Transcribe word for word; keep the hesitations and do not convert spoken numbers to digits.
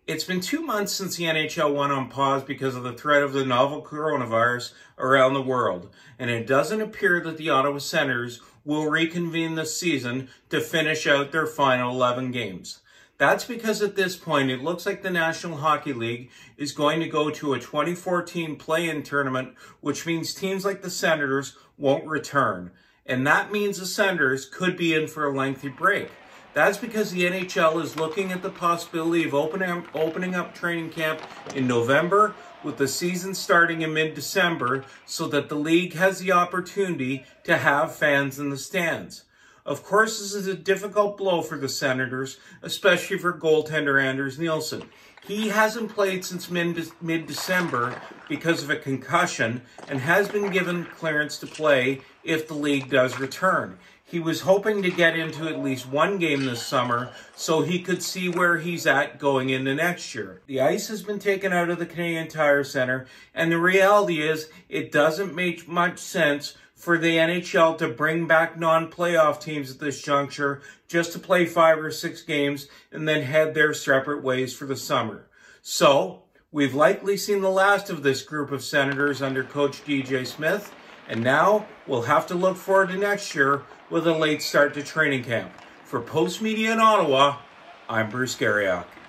It's been two months since the N H L went on pause because of the threat of the novel coronavirus around the world, and it doesn't appear that the Ottawa Senators will reconvene this season to finish out their final eleven games. That's because at this point, it looks like the National Hockey League is going to go to a twenty fourteen play-in tournament, which means teams like the Senators won't return. And that means the Senators could be in for a lengthy break. That's because the N H L is looking at the possibility of opening up, opening up training camp in November, with the season starting in mid-December, so that the league has the opportunity to have fans in the stands. Of course, this is a difficult blow for the Senators, especially for goaltender Anders Nilsson. He hasn't played since mid-December because of a concussion and has been given clearance to play if the league does return. He was hoping to get into at least one game this summer so he could see where he's at going into next year. The ice has been taken out of the Canadian Tire Centre, and the reality is it doesn't make much sense for the N H L to bring back non-playoff teams at this juncture just to play five or six games and then head their separate ways for the summer. So, we've likely seen the last of this group of Senators under Coach D J Smith, and now we'll have to look forward to next year with a late start to training camp. For Post Media in Ottawa, I'm Bruce Garriock.